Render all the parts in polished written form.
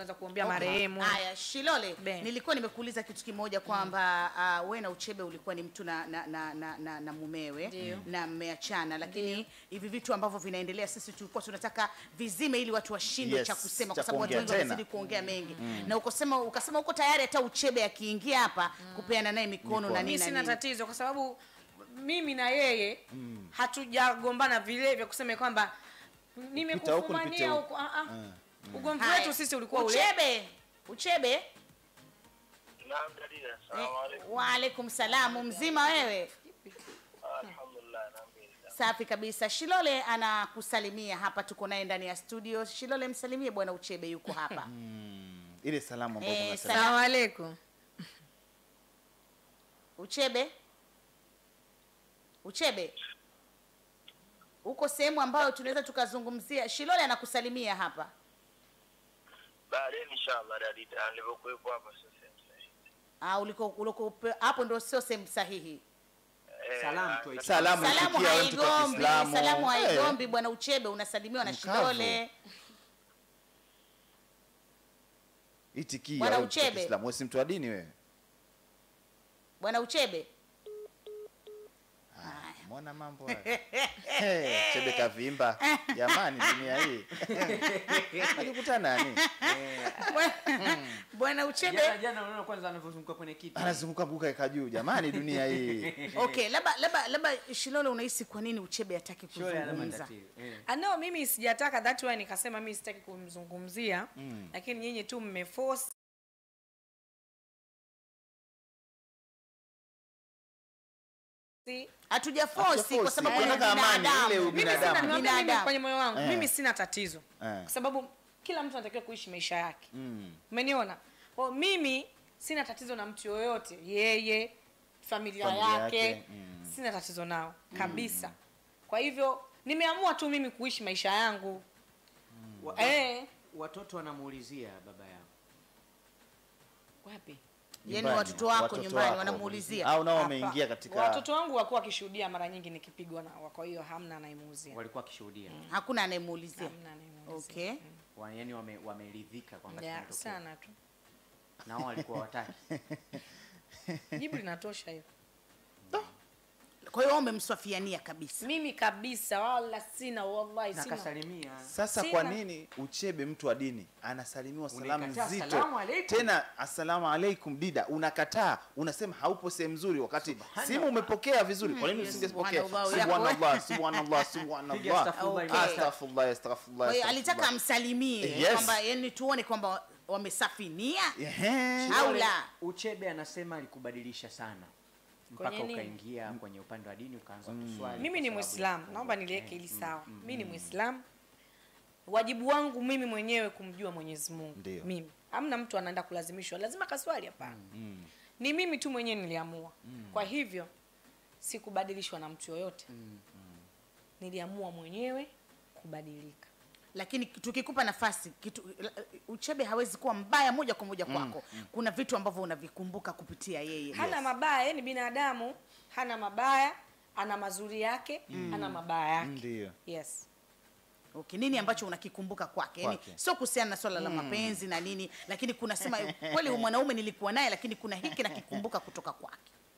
tunaweza kuombea marehemu. Haya, Shilole, nilikuwa nimekuuliza kitu kimoja kwamba wewe na Uchebe ulikuwa ni mtu na mumewe na mmeachana, lakini hivi vitu ambavyo vinaendelea sisi tulikuwa tunataka vizime ili watu washindwe cha kusema, kwa sababu watu wengi wanazidi kuongea mengi. Na ukasema uko tayari hata Uchebe akiingia hapa kupeana naye mikono na nini. Mimi sina tatizo kwa sababu mimi na yeye hatujagombana vile vya kusema kwamba nimekufumania huko. Ugomvi wetu sisi ulikuwa ule. Uchebe. Naam dada, asalamu alaykum. Wa alaykum salaam, mzima wewe? Alhamdulillah, naam. Safi kabisa. Shilole anakusalimia hapa, tuko naye ndani ya studio. Shilole, msalimie bwana Uchebe, yuko hapa. Ile salamu ambayo tunasema. Asalamu alaykum. Uchebe. Uko sehemu ambayo tunaweza tukazungumzia. Shilole anakusalimia hapa. Baadaye inshallah dada, nilipokuwepo hapa sasa. Uliko hapo ndio sio sehemu sahihi. Salamu haigombi bwana Uchebe, unasalimiwa na Shilole. Itikia bwana Uchebe. Islamu wewe si mtu wa dini wewe. Bwana Uchebe. Mbona mambo haya? Chebe kavimba. Jamani dunia hii. Alikutana nani? Bwana Uchebe. Jana unaona kwanza anavozunguka kwenye kiti. Anazunguka mbuka ika juu. Jamani dunia hii. Okay, labda Shilole, unahisi kwa nini Uchebe hataki kuzungumza? No, mimi sijataka, that why nikasema mimi sitaki kumzungumzia, lakini nyinyi tu mmeforce. Hatuja force kwa sababu ni binadamu. Mimi kwenye moyo wangu mimi sina tatizo. Kwa sababu kila mtu anatakiwa kuishi maisha yake. Umeniona? Kwa mimi sina tatizo na mtu yoyote. Yeye, familia yake. Sina tatizo nao kabisa. Kwa hivyo nimeamua tu mimi kuishi maisha yangu. Watoto wanamuulizia baba yao. Wapi? Yaani watoto wako nyumbani wanamuulizia au nao wameingia katika. Watoto wangu walikuwa wakishuhudia mara nyingi nikipigwa na, kwa hiyo hamna anayemuulizia. Walikuwa wakishuhudia. Hakuna anayemuulizia. Hamna anayemuulizia. Okay. Yaani wameridhika kwamba kinatokea. Sana tu. Na wao walikuwa wataki. Jibu linatosha hiyo. Kwa hiyo umemswafiania kabisa. Mimi kabisa, wala sina, wallahi sina. Nakasalimia. Sasa kwa nini Uchebe mtu wa dini anasalimiwa salamu nzito? Tena asalamu alaykum dida, unakataa, unasema haupo sehemu nzuri wakati simu umepokea vizuri. Kwa nini usingepokea? Subhanallah, subhanallah, subhanallah. Astaghfirullah, astaghfirullah. Kwa hiyo alitaka amsalimie kwamba yani tuone kwamba wamesafinia. Au la? Uchebe anasema alikubadilisha sana. Mpaka ukaingia kwenye upande wa dini ukaanza kuswali. Mimi ni Muislamu, naomba niliweke hili sawa. Mimi ni Muislamu. Wajibu wangu mimi mwenyewe kumjua Mwenyezi Mungu. Mimi. Hamna mtu anaenda kulazimishwa lazima kaswali hapana. Ni mimi tu mwenyewe niliamua. Kwa hivyo sikubadilishwa na mtu yoyote. Niliamua mwenyewe kubadilika. Lakini tukikupa nafasi Uchebe hawezi kuwa mbaya moja kwa moja kwako. Kuna vitu ambavyo unavikumbuka kupitia yeye. Hana mabaya, ni binadamu, hana mabaya, ana mazuri yake, ana mabaya yake. Ndio. Yes. Okay, nini ambacho unakikumbuka kwake? Yaani sio kuhusiana na swala la mapenzi na nini, lakini kuna sema kweli mwanaume nilikuwa naye lakini kuna hiki nakikumbuka kutoka kwake.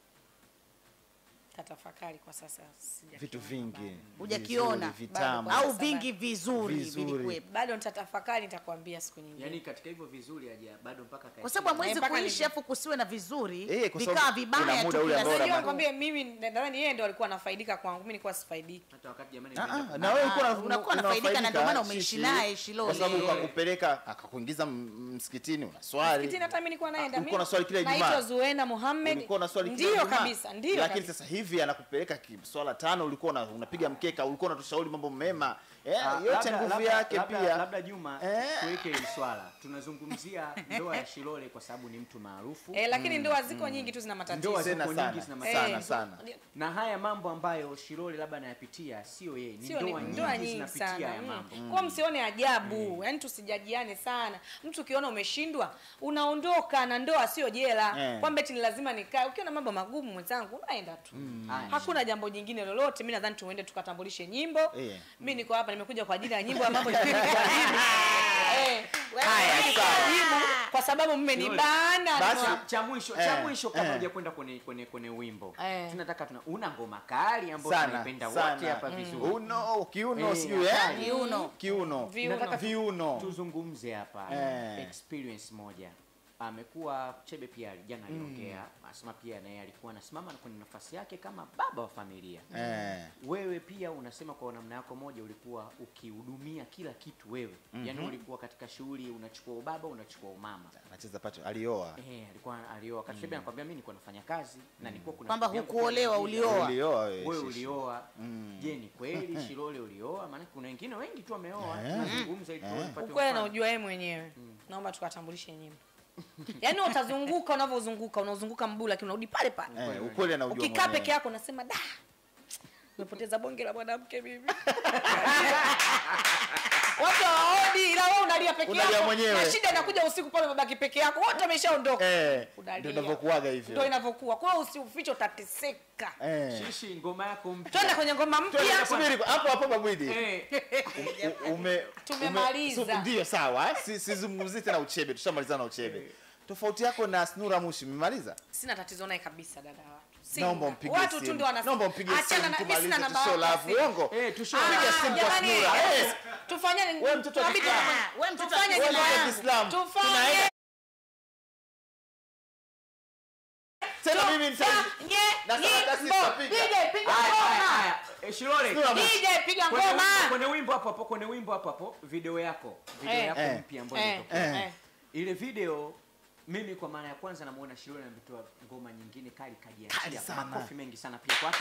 Tatafakari kwa sasa sijakiona. Vitu vingi. Hujakiona au vingi vizuri vilikuwepo. Bado nitatafakari, nitakwambia siku nyingine. Yaani katika hivyo vizuri bado mpaka kwa sababu hamwezi kuishi hapo kusiwe na vizuri, vikaa vibaya tu. Unajua kwambia mimi nadhani yeye ndo alikuwa anafaidika kwangu, mimi nilikuwa sifaidiki. Hata wakati jamani na wewe unakuwa unafaidika na ndio maana umeishi naye Shilole. Kwa sababu ukakupeleka akakuingiza msikitini unaswali. Msikitini hata mimi nilikuwa naenda. Ulikuwa unaswali kila Ijumaa. Naitwa Zuena Muhammad. Ulikuwa unaswali kila Ijumaa. Ndio kabisa, ndio. Lakini sasa hivi anakupeleka swala 5 ulikuwa unapiga mkeka, ulikuwa unatushauri mambo mema. Yote nguvu yake pia. Labda Juma tuweke hili swala. Tunazungumzia ndoa ya Shilole kwa sababu ni mtu maarufu. Lakini ndoa ziko nyingi tu zina matatizo. Ndoa ziko nyingi zina matatizo sana. Na haya mambo ambayo Shilole labda anayapitia sio yeye, ni ndoa nyingi zinapitia haya mambo. Kwa msione ajabu, yani tusijajiane sana. Mtu ukiona umeshindwa, unaondoka, na ndoa sio jela. Kwamba eti lazima nikae. Ukiona mambo magumu mwenzangu, unaenda tu. Hakuna jambo jingine lolote. Mimi nadhani tuende tukatambulishe nyimbo. Mimi niko hapa nimekuja kwa ajili ya nyimbo ya mambo ya haya. sababu mmenibana. Basi cha mwisho kabla hujakwenda kwenye wimbo. Tunataka una ngoma kali ambayo tunaipenda wote hapa vizuri. Kiuno sijui kiuno. Nataka viuno. Tuzungumze hapa experience moja. Amekuwa Chebe pia jana aliongea, Asma pia naye alikuwa anasimama kwenye nafasi yake kama baba wa familia. Wewe pia unasema kwa namna yako moja ulikuwa ukihudumia kila kitu wewe. Yaani ulikuwa katika shughuli unachukua ubaba, unachukua umama. Anacheza pato, alioa. Alikuwa alioa. Chebe anakuambia mimi nilikuwa nafanya kazi na nilikuwa kuna kwamba hukuolewa, ulioa. Wewe ulioa. Je, ni kweli Shilole ulioa? Maana kuna wengine wengi tu wameoa. Tunazungumza ili tupate. Ukweli na ujua yeye mwenyewe. Naomba tukatambulishe nyimbo. Yaani utazunguka unazunguka mbu lakini unarudi pale pale. Ukweli anaujua. Ukikaa peke yako unasema da. Nimepoteza bonge la mwanamke mimi. Watu waodi ila wewe unalia peke yako. Na shida inakuja usiku pale umebaki peke yako. Wote wameshaondoka. Ndio inavyokuaga hivyo. Ndio inavyokuwa. Kwa hiyo usiufiche utateseka. Shishi ngoma yako mpya. Twende kwenye ngoma mpya. Subiri hapo Babwidi. Tumemaliza. Ndio sawa. Sizungumzie tena Uchebe. Tushamalizana na Uchebe. Tofauti yako na Snura Mushi mmemaliza? Sina tatizo naye kabisa dada watu. Naomba mpige simu. Watu tu ndio wanasema. Naomba mpige simu tumalize tusho love uongo. Piga simu kwa Snura. Tufanyane. Wewe mtoto wa Kiislamu. Wewe mtoto wa Kiislamu. Tufanye. Tena mimi nataka sisi tupiga. Piga ngoma. Shilole. DJ piga ngoma. Kwenye wimbo hapo video yako mpya ambayo ile video mimi kwa maana ya kwanza namuona Shilole ametoa ngoma nyingine kali kajiachia. Makofi mengi sana pia kwake.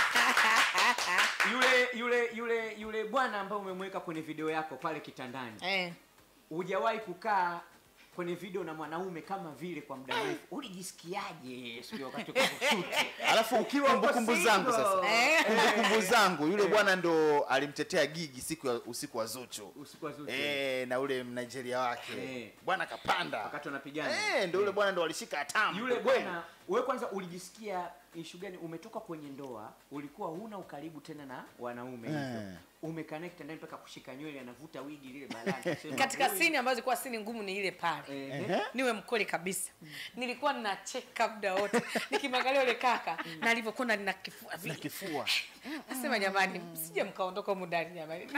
Yule bwana ambaye umemweka kwenye video yako pale kitandani. Hujawahi kukaa kwenye video na mwanaume kama vile kwa muda mrefu. Ulijisikiaje sio wakati ukishoot? Alafu ukiwa kumbukumbu zangu sasa. Kumbukumbu zangu yule bwana ndo alimtetea Gigi usiku wa Zuchu. Na ule Nigeria wake. Bwana kapanda. Wakati wanapigana. Ndio yule bwana ndo alishika hatamu. Yule bwana wewe kwanza ulijisikia issue gani? Umetoka kwenye ndoa, ulikuwa huna ukaribu tena na wanaume hivyo. Umeconnect ndani mpaka kushika nywele, anavuta wigi lile balani. Katika scene ambazo zilikuwa scene ngumu ni ile pale. Niwe mkoli kabisa. Nilikuwa ninacheka muda wote. Nikimwangalia yule kaka na alivyokuwa nina kifua vile. Kifua. Nasema jamani, msije mkaondoka huko ndani jamani.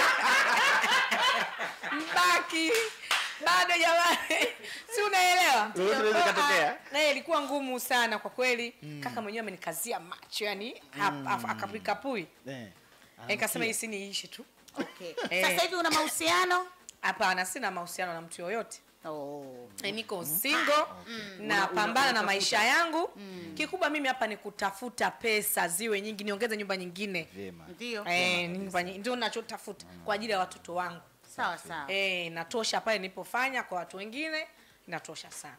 Mbaki. Bado jamani. Si unaelewa? Unaweza katokea. Na ilikuwa ngumu sana kwa kweli. Kaka mwenyewe amenikazia macho yani akapikapui. Nikasema hii si niishi tu. Okay. Sasa hivi una mahusiano? Hapana, sina mahusiano na mtu yoyote. Niko single na pambana na maisha yangu. Kikubwa mimi hapa ni kutafuta pesa ziwe nyingi, niongeze nyumba nyingine. Ndio. Ndio ninachotafuta kwa ajili ya watoto wangu. Sawa sawa. Natosha pale nilipofanya kwa watu wengine, natosha sana.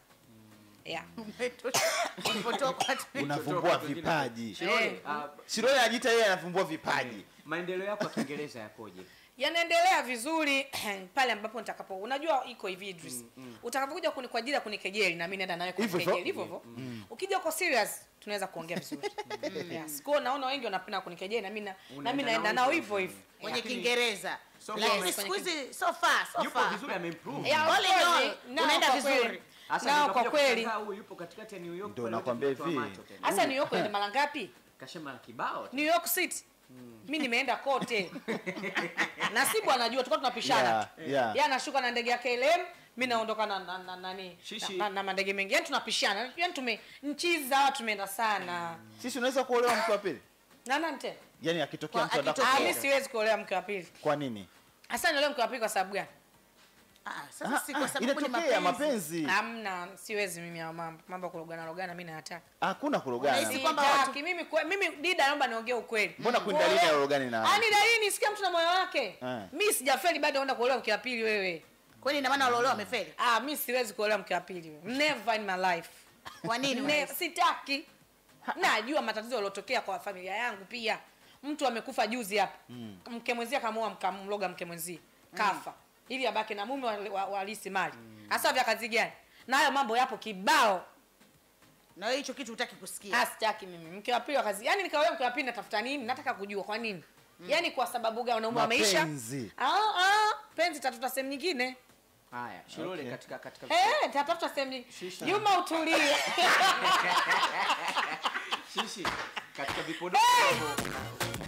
Unavumbua vipaji. Shilole anajiita yeye anavumbua vipaji. Maendeleo yako ya Kiingereza yakoje? Yanaendelea vizuri pale ambapo nitakapo. Unajua iko hivi Idris. Utakapokuja kwa ajili ya kunikejeli na mimi naenda nawe kunikejeli hivyo hivyo. Ukija uko serious tunaweza kuongea vizuri. Yes. Kwa naona wengi wanapenda kunikejeli na mimi naenda nao hivyo hivyo. Kwenye Kiingereza. Lakini siku hizi so far. Yupo vizuri ameimprove. Unaenda vizuri. Na kwa kweli huyu yupo katikati ya New York. Ndio nakwambia hivi. Sasa New York ni mara ngapi? Kashema kibao. New York City. Mimi nimeenda kote. Nasibu anajua tulikuwa tunapishana. Yeye anashuka na ndege ya KLM, mimi naondoka na nani? Na mandege mengi. Yaani tunapishana. Yaani nchi za watu tumeenda sana. Sisi unaweza kuolewa mke wa pili? Nante. Yaani akitokea mtu anataka. Mimi siwezi kuolewa mke wa pili. Kwa nini? Hasa niolewe mke wa pili kwa sababu gani? Sasa si kwa sababu ni mapenzi. Hamna, siwezi mimi ya mambo kulogana mimi nayataka. Hakuna kulogana. Unahisi kwamba watu mimi Dida naomba niongee ukweli. Mbona kuindalini ya logani na? Ani dalini nisikia mtu na moyo wake. Mimi sijafeli bado naenda kuolewa mke wa pili wewe. Kwani ina maana walolewa wamefeli? Mimi siwezi kuolewa mke wa pili wewe. Never in my life. Kwa nini? Sitaki. Najua matatizo yalotokea kwa familia yangu pia. Mtu amekufa juzi hapa. Mke mwenzie kamoa mkamloga mke mwenzie. Kafa. Ili abaki na mume walisi mali. Hasa vya kazi gani? Na hayo mambo yapo kibao. Na wewe hicho kitu hutaki kusikia. Sitaki mimi. Mke wa pili wa kazi. Yaani nikaolewa mke wa pili natafuta nini? Nataka kujua kwa nini. Yaani kwa sababu gani wanaume wa maisha? Penzi tatafuta sehemu nyingine. Haya, Shilole katika tatafuta sehemu. Juma utulie. Shishi katika vipodozi